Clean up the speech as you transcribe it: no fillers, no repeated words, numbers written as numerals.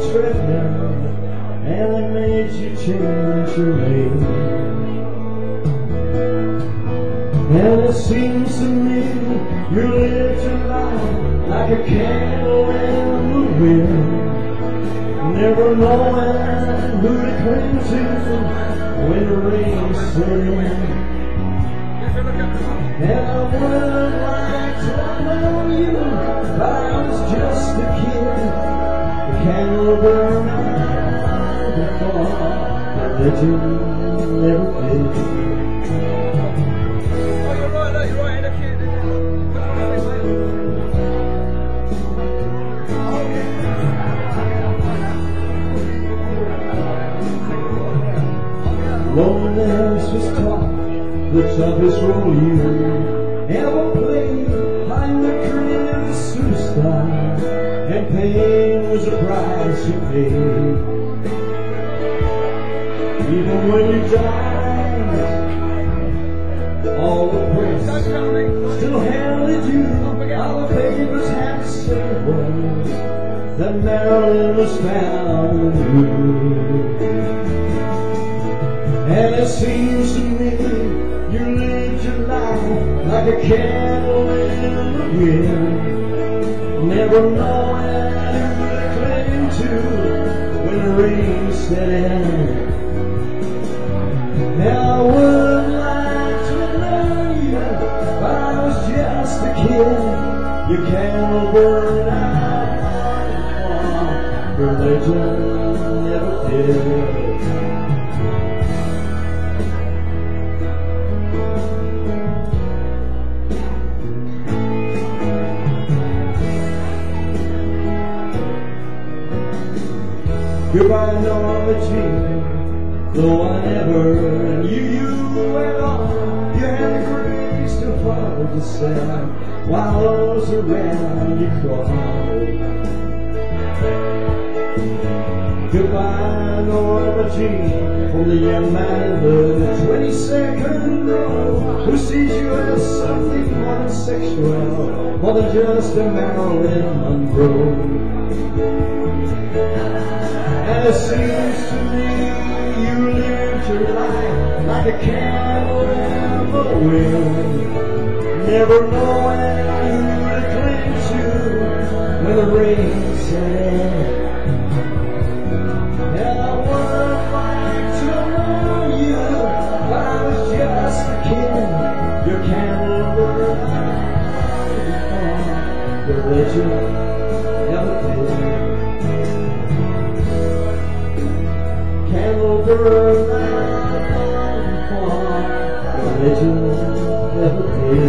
treadmill and they made you change your lane. And it seems to me you lived your life like a candle in the wind, never knowing who to cling to when the rain set in. And I would like to know you, but I was just a kid. The candle burned out before religion never did. Loneliness was taught the toughest role you ever played. How you were created a superstar, and pain was the price you paid. Even when you died, all the press still heralded you. All the papers had to say was that Marilyn was found in you. And it seems to me you lived your life like a candle in the wind, never knowing who to cling to when the rain set in. Now I would like to know you, but I was just a kid. Your candle burned out, religion never did. Goodbye, Norma Jean, though I never knew you at all. You had the grace to follow the sound while those around you crawled. Goodbye, Norma Jean, from the young man in the 22nd row, who sees you as something more than sexual, more than just a Marilyn Monroe. And it seems to me you lived your life like a candle in the wind, never knowing who to cling to when the rain set in. And I would like to know you, but I was just a kid. Your candle burned out before religion never did. Candle burned out before religion never did.